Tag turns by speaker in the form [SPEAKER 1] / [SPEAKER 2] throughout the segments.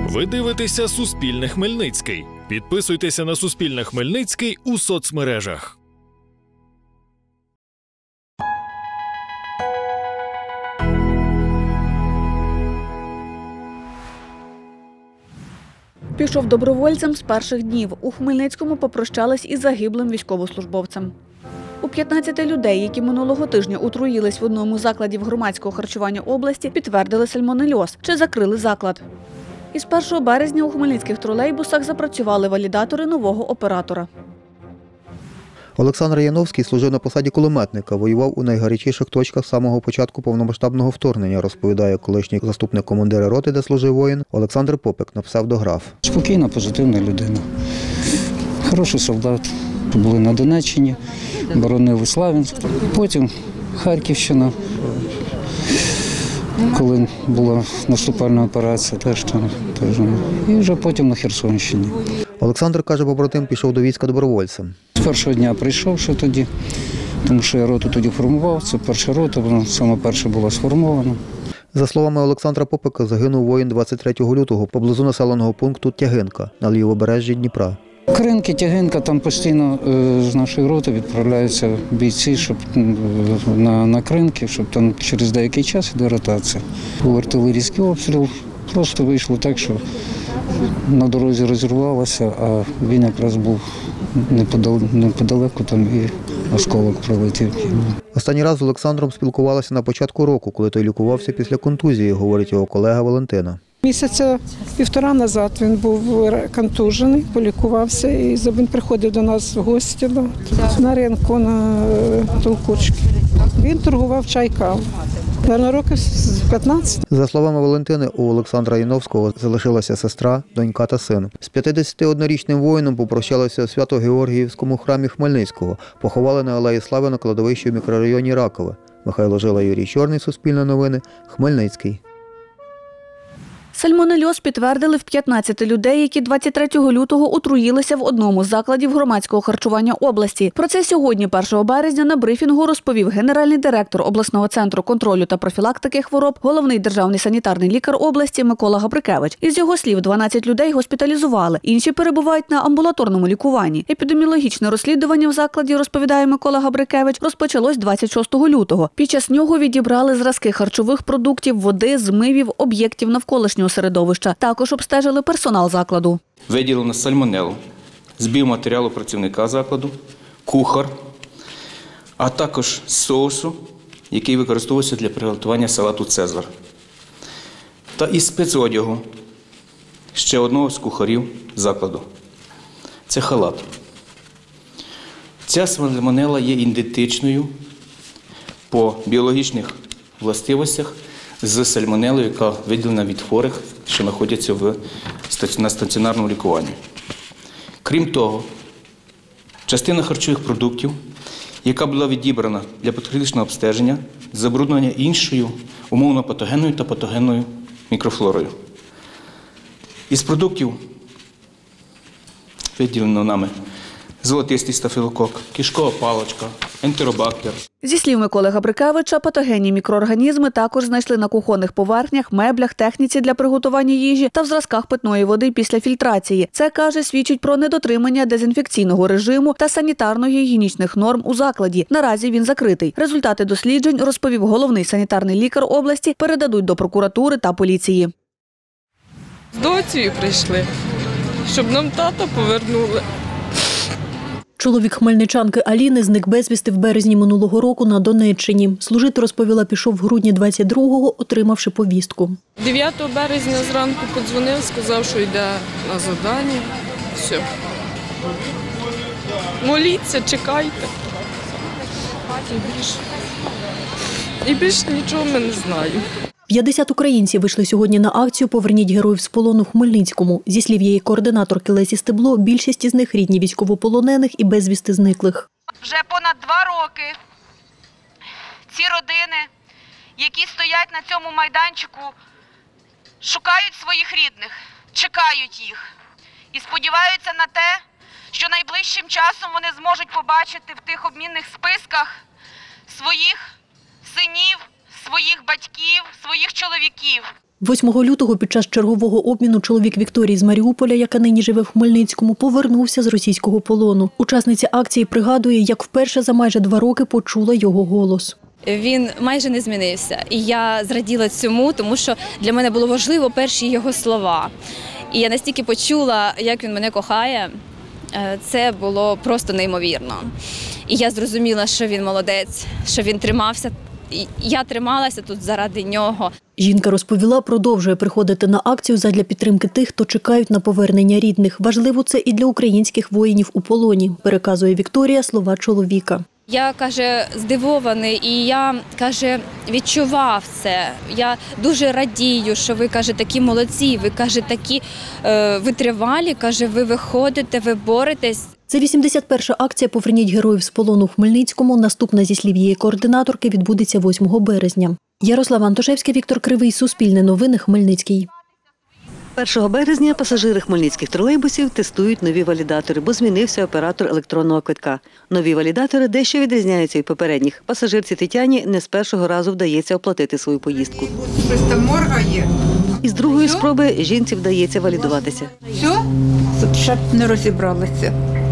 [SPEAKER 1] Ви дивитеся «Суспільне Хмельницький». Підписуйтеся на «Суспільне Хмельницький» у соцмережах.
[SPEAKER 2] Пішов добровольцем з перших днів. У Хмельницькому попрощались із загиблим військовослужбовцем. У 15 людей, які минулого тижня отруїлись в одному з закладів громадського харчування області, підтвердили сальмонельоз чи закрили заклад. Із 1 березня у хмельницьких тролейбусах запрацювали валідатори нового оператора.
[SPEAKER 3] Олександр Яновський служив на посаді кулеметника, воював у найгарячіших точках з самого початку повномасштабного вторгнення, розповідає колишній заступник командира роти, де служив воїн, Олександр Попик на псевдограф.
[SPEAKER 4] Спокійна, позитивна людина. Хороший солдат. Були на Донеччині, боронили Славянськ. Потім Харківщина, коли була наступальна операція, теж там. І вже потім на Херсонщині.
[SPEAKER 3] Олександр, каже, побратим пішов до війська добровольцем.
[SPEAKER 4] З першого дня прийшов ще тоді, тому що я роту тоді формував. Це перша рота, вона саме перша була сформована.
[SPEAKER 3] За словами Олександра Попика, загинув воїн 23 лютого поблизу населеного пункту Тягинка на лівобережжі Дніпра.
[SPEAKER 4] Кринки, Тягинка, там постійно з нашої роти відправляються бійці, щоб на Кринки, щоб там через деякий час іде ротація. Був артилерійський обстріл, просто вийшло так, що на дорозі розірвалося, а він якраз був неподалеку, там і осколок прилетів.
[SPEAKER 3] Останній раз з Олександром спілкувалася на початку року, коли той лікувався після контузії, говорить його колега Валентина.
[SPEAKER 5] Місяця півтора назад він був контужений, полікувався і він приходив до нас в гості на ринку на Толкучки. Він торгував чай-каву. Наверно, років з 15.
[SPEAKER 3] За словами Валентини, у Олександра Яновського залишилася сестра, донька та син. З 51-річним воїном попрощалися у Свято-Георгіївському храмі Хмельницького. Поховали на Алеї Слави на кладовищі в мікрорайоні Ракове. Михайло Жила, Юрій Чорний, Суспільне новини, Хмельницький.
[SPEAKER 2] Сальмонельоз підтвердили в 15 людей, які 23 лютого отруїлися в одному з закладів громадського харчування області. Про це сьогодні, 1 березня, на брифінгу розповів генеральний директор обласного центру контролю та профілактики хвороб, головний державний санітарний лікар області Микола Габрикевич. Із його слів, 12 людей госпіталізували, інші перебувають на амбулаторному лікуванні. Епідеміологічне розслідування в закладі, розповідає Микола Габрикевич, розпочалось 26 лютого. Під час нього відібрали зразки харчових продуктів, води, змивів, об'єктів навколишнього середовища. Також обстежили персонал закладу.
[SPEAKER 6] Виділено сальмонелу з біоматеріалу працівника закладу, кухар, а також соусу, який використовується для приготування салату «Цезар». Та із спецодягу ще одного з кухарів закладу. Це халат. Ця сальмонела є ідентичною по біологічних властивостях з сальмонелою, яка виділена від хворих, що знаходяться на стаціонарному лікуванні. Крім того, частина харчових продуктів, яка була відібрана для патологічного обстеження, забруднення іншою умовно патогенною та патогенною мікрофлорою. Із продуктів виділено нами золотистий стафілокок, кишкова паличка, ентеробактер.
[SPEAKER 2] Зі слів Миколи Габрикевича, патогенні мікроорганізми також знайшли на кухонних поверхнях, меблях, техніці для приготування їжі та в зразках питної води після фільтрації. Це, каже, свідчить про недотримання дезінфекційного режиму та санітарно-гігієнічних норм у закладі. Наразі він закритий. Результати досліджень, розповів головний санітарний лікар області, передадуть до прокуратури та поліції.
[SPEAKER 7] З доцією прийшли, щоб нам тата повернули.
[SPEAKER 8] Чоловік хмельничанки Аліни зник безвісти в березні минулого року на Донеччині. Служити, розповіла, пішов в грудні 22-го, отримавши повістку.
[SPEAKER 7] 9 березня зранку подзвонив, сказав, що йде на завдання. Все. Моліться, чекайте. І більше нічого ми не знаємо.
[SPEAKER 8] 50 українців вийшли сьогодні на акцію «Поверніть героїв з полону» в Хмельницькому. Зі слів її координаторки Лесі Стебло, більшість із них – рідні військовополонених і безвісти зниклих.
[SPEAKER 9] Вже понад 2 роки ці родини, які стоять на цьому майданчику, шукають своїх рідних, чекають їх і сподіваються на те, що найближчим часом вони зможуть побачити в тих обмінних списках своїх синів, своїх батьків, своїх чоловіків.
[SPEAKER 8] 8 лютого під час чергового обміну чоловік Вікторії з Маріуполя, яка нині живе в Хмельницькому, повернувся з російського полону. Учасниця акції пригадує, як вперше за майже 2 роки почула його голос.
[SPEAKER 10] Він майже не змінився. І я зраділа цьому, тому що для мене було важливо перші його слова. І я настільки почула, як він мене кохає, це було просто неймовірно. І я зрозуміла, що він молодець, що він тримався. І я трималася тут заради нього.
[SPEAKER 8] Жінка розповіла, продовжує приходити на акцію задля підтримки тих, хто чекають на повернення рідних. Важливо це і для українських воїнів у полоні, переказує Вікторія слова чоловіка.
[SPEAKER 10] Я, каже, здивований і я, каже, відчував це. Я дуже радію, що ви, каже, такі молодці, ви, каже, такі витривалі, каже, ви виходите, ви боретесь.
[SPEAKER 8] Це 81-ша акція «Поверніть героїв з полону» в Хмельницькому. Наступна, зі слів її координаторки, відбудеться 8 березня. Ярослава Антошевська, Віктор Кривий, Суспільне новини, Хмельницький.
[SPEAKER 11] 1 березня пасажири хмельницьких тролейбусів тестують нові валідатори, бо змінився оператор електронного квитка. Нові валідатори дещо відрізняються від попередніх. Пасажирці Тетяні не з першого разу вдається оплатити свою поїздку.
[SPEAKER 12] Щось там моргає.
[SPEAKER 11] Із другої спроби жінці вдається валідуватися.
[SPEAKER 12] Все? Ще не розібралися.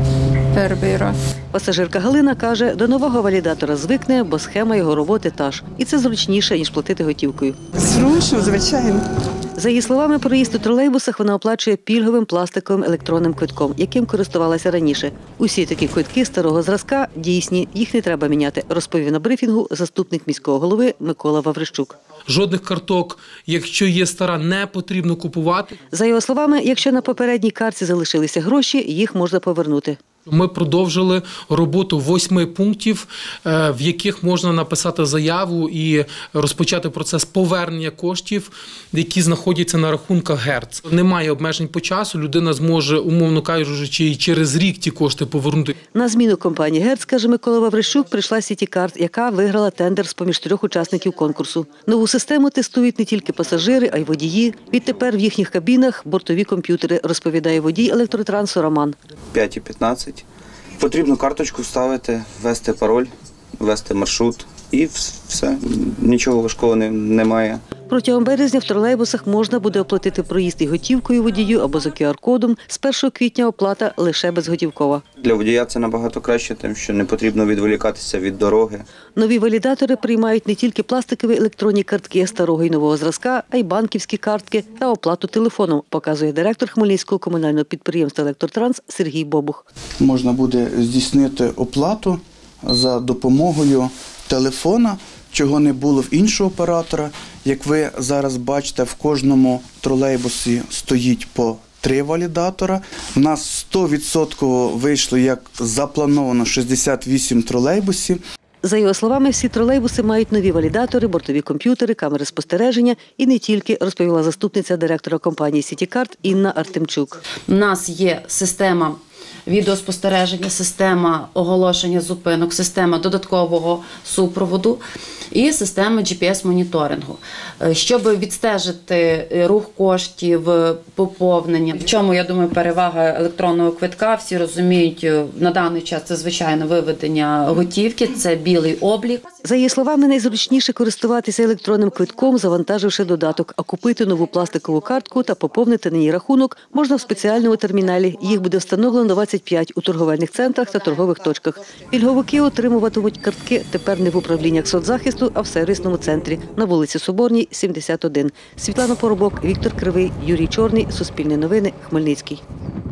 [SPEAKER 12] Перший раз.
[SPEAKER 11] Пасажирка Галина каже, до нового валідатора звикне, бо схема його роботи та ж. І це зручніше, ніж платити готівкою.
[SPEAKER 12] Зручно, звичайно.
[SPEAKER 11] За її словами, проїзд у тролейбусах вона оплачує пільговим пластиковим електронним квитком, яким користувалася раніше. Усі такі квитки старого зразка дійсні, їх не треба міняти, розповів на брифінгу заступник міського голови Микола Ваврищук.
[SPEAKER 13] Жодних карток, якщо є стара, не потрібно купувати.
[SPEAKER 11] За його словами, якщо на попередній картці залишилися гроші, їх можна повернути.
[SPEAKER 13] Ми продовжили роботу 8 пунктів, в яких можна написати заяву і розпочати процес повернення коштів, які знаходяться на рахунках ГЕРЦ. Немає обмежень по часу, людина зможе, умовно кажучи, і через рік ті кошти повернути.
[SPEAKER 11] На зміну компанії ГЕРЦ, каже Микола Ваврищук, прийшла Сітікарт, яка виграла тендер з-поміж 3 учасників конкурсу. Нову систему тестують не тільки пасажири, а й водії. Відтепер в їхніх кабінах бортові комп'ютери, розповідає водій електротрансу Роман.
[SPEAKER 14] 5:15. Потрібно карточку вставити, ввести пароль, ввести маршрут і все. Нічого важкого немає.
[SPEAKER 11] Протягом березня в тролейбусах можна буде оплатити проїзд і готівкою водію або за QR-кодом. З 1 квітня оплата лише безготівкова.
[SPEAKER 14] Для водія це набагато краще, тим, що не потрібно відволікатися від дороги.
[SPEAKER 11] Нові валідатори приймають не тільки пластикові електронні картки старого і нового зразка, а й банківські картки та оплату телефоном, показує директор Хмельницького комунального підприємства «Електротранс» Сергій Бобух.
[SPEAKER 15] Можна буде здійснити оплату за допомогою телефона, чого не було в іншого оператора. Як ви зараз бачите, в кожному тролейбусі стоїть по 3 валідатора. У нас 100% вийшло, як заплановано, 68 тролейбусів.
[SPEAKER 11] За його словами, всі тролейбуси мають нові валідатори, бортові комп'ютери, камери спостереження і не тільки, розповіла заступниця директора компанії «Сітікарт» Інна Артемчук.
[SPEAKER 16] У нас є система відеоспостереження, система оголошення зупинок, система додаткового супроводу і система GPS-моніторингу. Щоб відстежити рух коштів, поповнення. В чому, я думаю, перевага електронного квитка, всі розуміють, на даний час це, звичайно, виведення готівки, це білий облік.
[SPEAKER 11] За її словами, найзручніше користуватися електронним квитком, завантаживши додаток, а купити нову пластикову картку та поповнити на ній рахунок можна в спеціальному терміналі. Їх буде встановлено 25 у торговельних центрах та торгових точках. Пільговики отримуватимуть картки тепер не в управліннях соцзахисту, а в сервісному центрі на вулиці Соборній, 71. Світлана Поробок, Віктор Кривий, Юрій Чорний. Суспільне новини, Хмельницький.